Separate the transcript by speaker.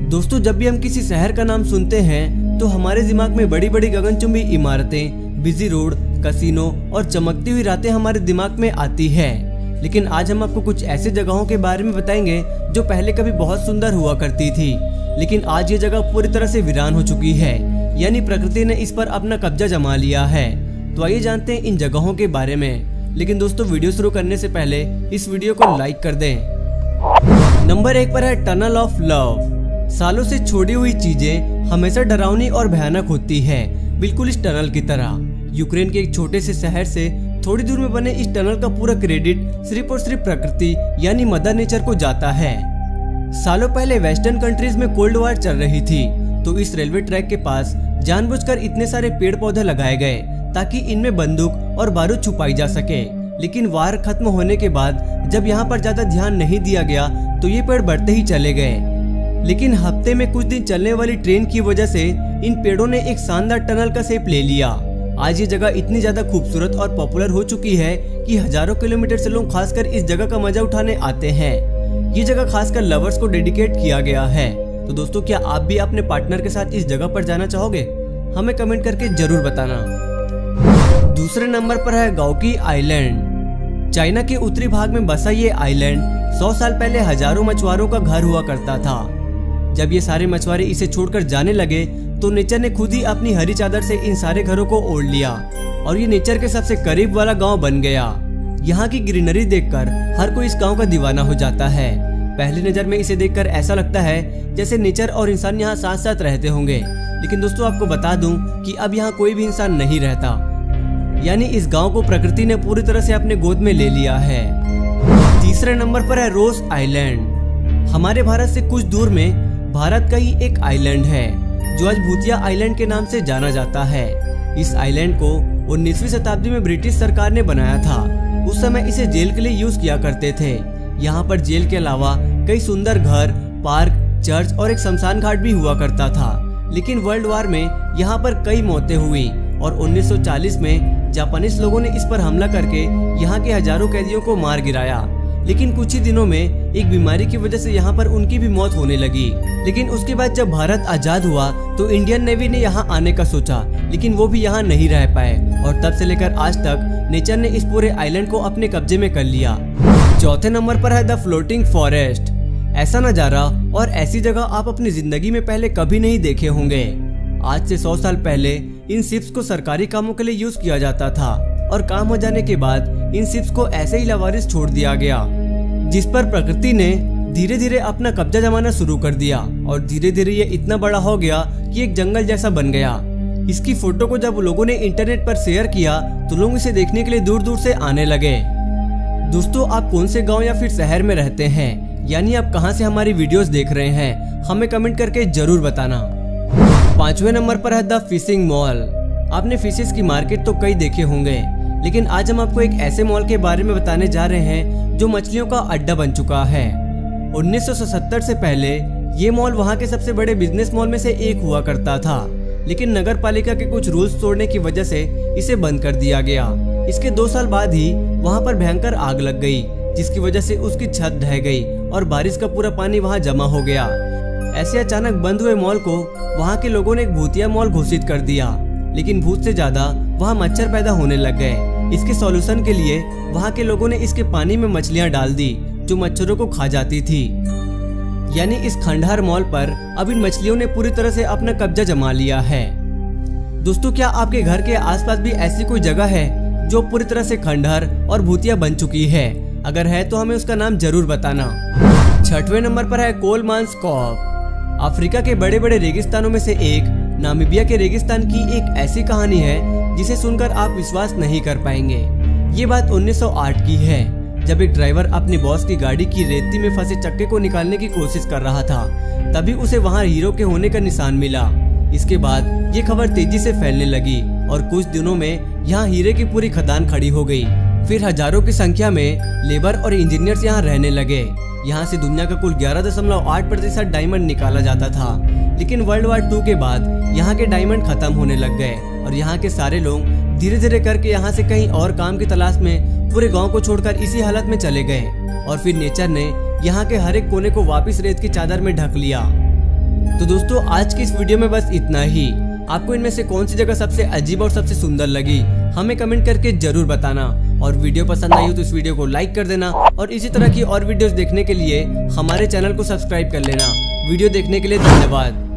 Speaker 1: दोस्तों, जब भी हम किसी शहर का नाम सुनते हैं तो हमारे दिमाग में बड़ी बड़ी गगनचुंबी इमारतें, बिजी रोड, कसिनो और चमकती हुई रातें हमारे दिमाग में आती है। लेकिन आज हम आपको कुछ ऐसे जगहों के बारे में बताएंगे जो पहले कभी बहुत सुंदर हुआ करती थी, लेकिन आज ये जगह पूरी तरह से वीरान हो चुकी है, यानी प्रकृति ने इस पर अपना कब्जा जमा लिया है। तो आइए जानते हैं इन जगहों के बारे में। लेकिन दोस्तों, वीडियो शुरू करने से पहले इस वीडियो को लाइक कर दें। नंबर 1 पर है टनल ऑफ लव। सालों से छोड़ी हुई चीजें हमेशा डरावनी और भयानक होती है, बिल्कुल इस टनल की तरह। यूक्रेन के एक छोटे से शहर से थोड़ी दूर में बने इस टनल का पूरा क्रेडिट सिर्फ और सिर्फ प्रकृति यानी मदर नेचर को जाता है। सालों पहले वेस्टर्न कंट्रीज में कोल्ड वॉर चल रही थी, तो इस रेलवे ट्रैक के पास जानबूझकर इतने सारे पेड़ पौधे लगाए गए ताकि इनमें बंदूक और बारूद छुपाई जा सके। लेकिन वार खत्म होने के बाद जब यहाँ पर ज्यादा ध्यान नहीं दिया गया तो ये पेड़ बढ़ते ही चले गए। लेकिन हफ्ते में कुछ दिन चलने वाली ट्रेन की वजह से इन पेड़ों ने एक शानदार टनल का शेप ले लिया। आज ये जगह इतनी ज्यादा खूबसूरत और पॉपुलर हो चुकी है कि हजारों किलोमीटर से लोग खासकर इस जगह का मजा उठाने आते हैं। ये जगह खासकर लवर्स को डेडिकेट किया गया है। तो दोस्तों, क्या आप भी अपने पार्टनर के साथ इस जगह पर जाना चाहोगे? हमें कमेंट करके जरूर बताना। दूसरे नंबर पर है गाओकी आइलैंड। चाइना के उत्तरी भाग में बसा ये आइलैंड 100 साल पहले हजारों मछुआरों का घर हुआ करता था। जब ये सारे मछुआरे इसे छोड़कर जाने लगे तो नेचर ने खुद ही अपनी हरी चादर से इन सारे घरों को ओढ़ लिया और ये नेचर के सबसे करीब वाला गांव बन गया। यहाँ की ग्रीनरी देखकर हर कोई इस गांव का दीवाना हो जाता है। पहली नजर में इसे देखकर ऐसा लगता है जैसे नेचर और इंसान यहाँ साथ साथ रहते होंगे। लेकिन दोस्तों, आपको बता दूं कि अब यहाँ कोई भी इंसान नहीं रहता, यानी इस गांव को प्रकृति ने पूरी तरह से अपने गोद में ले लिया है। तीसरे नंबर पर है रोस आइलैंड। हमारे भारत से कुछ दूर में भारत का ही एक आइलैंड है जो आज भूतिया आइलैंड के नाम से जाना जाता है। इस आइलैंड को 19वीं शताब्दी में ब्रिटिश सरकार ने बनाया था। उस समय इसे जेल के लिए यूज किया करते थे। यहाँ पर जेल के अलावा कई सुंदर घर, पार्क, चर्च और एक शमशान घाट भी हुआ करता था। लेकिन वर्ल्ड वॉर में यहाँ पर कई मौतें हुई और 1940 में जापानीज लोगों ने इस पर हमला करके यहाँ के हजारों कैदियों को मार गिराया। लेकिन कुछ ही दिनों में एक बीमारी की वजह से यहाँ पर उनकी भी मौत होने लगी। लेकिन उसके बाद जब भारत आजाद हुआ तो इंडियन नेवी ने यहाँ आने का सोचा, लेकिन वो भी यहाँ नहीं रह पाए और तब से लेकर आज तक नेचर ने इस पूरे आइलैंड को अपने कब्जे में कर लिया। चौथे नंबर पर है द फ्लोटिंग फॉरेस्ट। ऐसा नजारा और ऐसी जगह आप अपनी जिंदगी में पहले कभी नहीं देखे होंगे। आज से 100 साल पहले इन शिप्स को सरकारी कामों के लिए यूज किया जाता था और काम हो जाने के बाद इन शिप्स को ऐसे ही लावारिस छोड़ दिया गया, जिस पर प्रकृति ने धीरे धीरे अपना कब्जा जमाना शुरू कर दिया और धीरे धीरे ये इतना बड़ा हो गया कि एक जंगल जैसा बन गया। इसकी फोटो को जब लोगों ने इंटरनेट पर शेयर किया तो लोग इसे देखने के लिए दूर दूर से आने लगे। दोस्तों, आप कौन से गाँव या फिर शहर में रहते हैं, यानी आप कहाँ से हमारी वीडियोस देख रहे हैं, हमें कमेंट करके जरूर बताना। 5वें नंबर पर है द फिशिंग मॉल। आपने फिशेस की मार्केट तो कई देखे होंगे, लेकिन आज हम आपको एक ऐसे मॉल के बारे में बताने जा रहे हैं जो मछलियों का अड्डा बन चुका है। 1977 से पहले ये मॉल वहाँ के सबसे बड़े बिजनेस मॉल में से एक हुआ करता था, लेकिन नगर पालिका के कुछ रूल्स तोड़ने की वजह से इसे बंद कर दिया गया। इसके 2 साल बाद ही वहाँ पर भयंकर आग लग गई, जिसकी वजह से उसकी छत ढह गई और बारिश का पूरा पानी वहाँ जमा हो गया। ऐसे अचानक बंद हुए मॉल को वहाँ के लोगों ने एक भूतिया मॉल घोषित कर दिया, लेकिन भूत से ज्यादा वहाँ मच्छर पैदा होने लग गए। इसके सॉल्यूशन के लिए वहाँ के लोगों ने इसके पानी में मछलियाँ डाल दी जो मच्छरों को खा जाती थी। यानी इस खंडहर मॉल पर अब इन मछलियों ने पूरी तरह से अपना कब्जा जमा लिया है। दोस्तों, क्या आपके घर के आसपास भी ऐसी कोई जगह है जो पूरी तरह से खंडहर और भूतिया बन चुकी है? अगर है तो हमें उसका नाम जरूर बताना। 6वें नंबर पर है कोलमांस कॉप। अफ्रीका के बड़े बड़े रेगिस्तानों में से एक नामीबिया के रेगिस्तान की एक ऐसी कहानी है जिसे सुनकर आप विश्वास नहीं कर पाएंगे। ये बात 1908 की है, जब एक ड्राइवर अपने बॉस की गाड़ी की रेती में फंसे चक्के को निकालने की कोशिश कर रहा था। तभी उसे वहाँ हीरो के होने का निशान मिला। इसके बाद ये खबर तेजी से फैलने लगी और कुछ दिनों में यहाँ हीरे की पूरी खदान खड़ी हो गई। फिर हजारों की संख्या में लेबर और इंजीनियर्स यहाँ रहने लगे। यहाँ से दुनिया का कुल 11.8% डायमंड निकाला जाता था। लेकिन वर्ल्ड वॉर 2 के बाद यहाँ के डायमंड खत्म होने लग गए और यहाँ के सारे लोग धीरे धीरे करके यहाँ से कहीं और काम की तलाश में पूरे गांव को छोड़कर इसी हालत में चले गए और फिर नेचर ने यहाँ के हर एक कोने को वापस रेत की चादर में ढक लिया। तो दोस्तों आज की इस वीडियो में बस इतना ही। आपको इनमें से कौन सी जगह सबसे अजीब और सबसे सुंदर लगी हमें कमेंट करके जरूर बताना। और वीडियो पसंद आई हो तो इस वीडियो को लाइक कर देना और इसी तरह की और वीडियोस देखने के लिए हमारे चैनल को सब्सक्राइब कर लेना। वीडियो देखने के लिए धन्यवाद।